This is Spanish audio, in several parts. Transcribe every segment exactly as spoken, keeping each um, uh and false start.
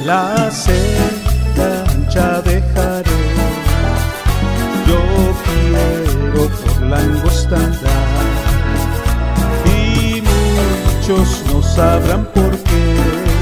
la senda ancha dejaré. Yo quiero por la angosta andar, y muchos no sabrán por qué,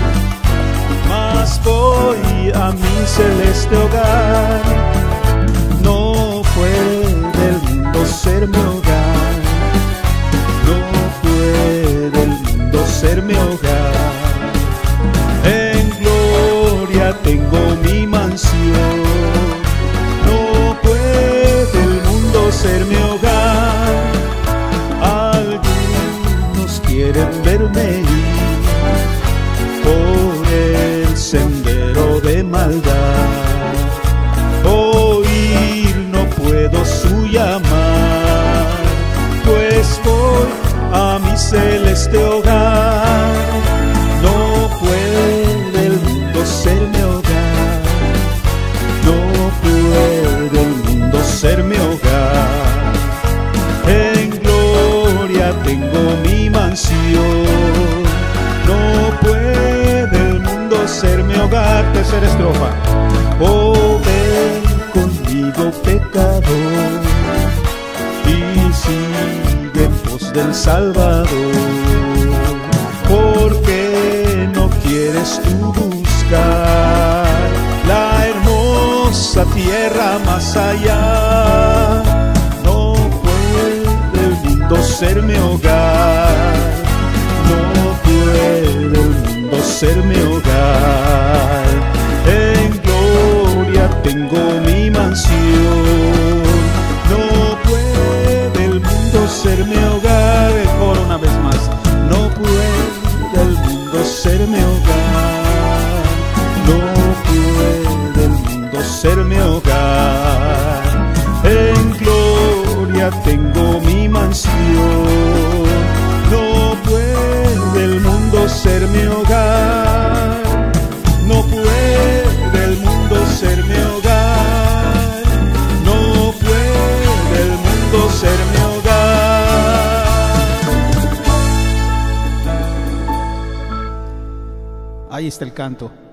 mas voy a mi celeste hogar. No puede el mundo ser mi hogar, no puede el mundo ser mi hogar. En gloria tengo mi mansión, no puede el mundo ser mi hogar. Algunos quieren verme ir por el sendero de maldad, oír no puedo su llamar, pues voy a mi celeste hogar. No puede el mundo ser mi hogar, no puede el mundo ser mi hogar. En gloria tengo mi mansión, no puede el mundo ser mi hogar. Tercera estrofa. Oh, ven conmigo pecador, y sigue en pos del Salvador. ¿Por qué no quieres tú buscar la hermosa tierra más allá? No puede el mundo ser mi hogar, no puede el mundo ser mi hogar. En gloria tengo mi mansión, no puede el mundo ser mi hogar. Por una vez más, no puede el mundo ser mi hogar, no puede el mundo ser mi hogar. En gloria tengo mi mansión, no puede el mundo ser mi hogar, no puede el mundo ser mi hogar, no puede el mundo ser mi hogar. Ahí está el canto.